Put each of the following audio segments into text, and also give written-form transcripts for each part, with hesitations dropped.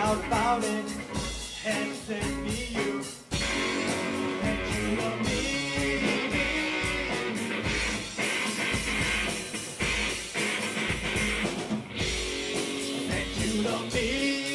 doubt about it. And send me you, and you love me. And you love me.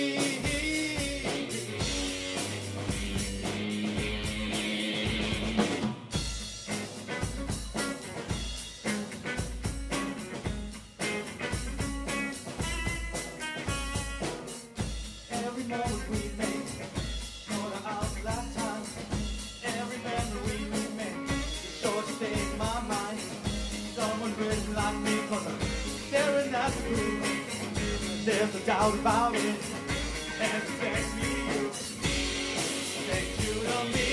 Every moment we make, gonna outlast time. Every memory we make, is sure to stay in my mind. Someone really like me, 'cause I'm staring at the moon. There's no doubt about it. And thank me, you. Thank you to me.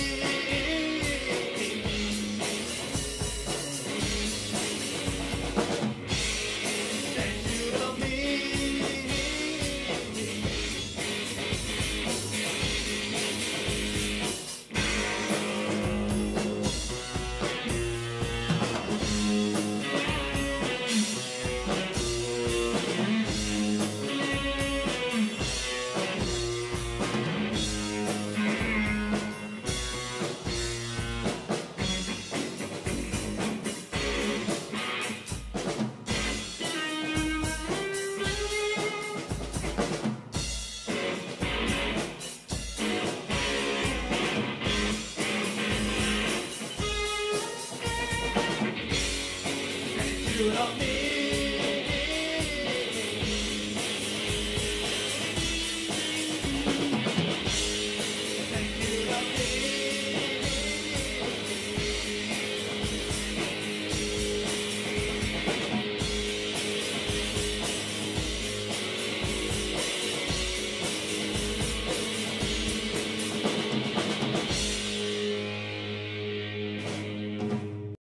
Thank you to me. You love me.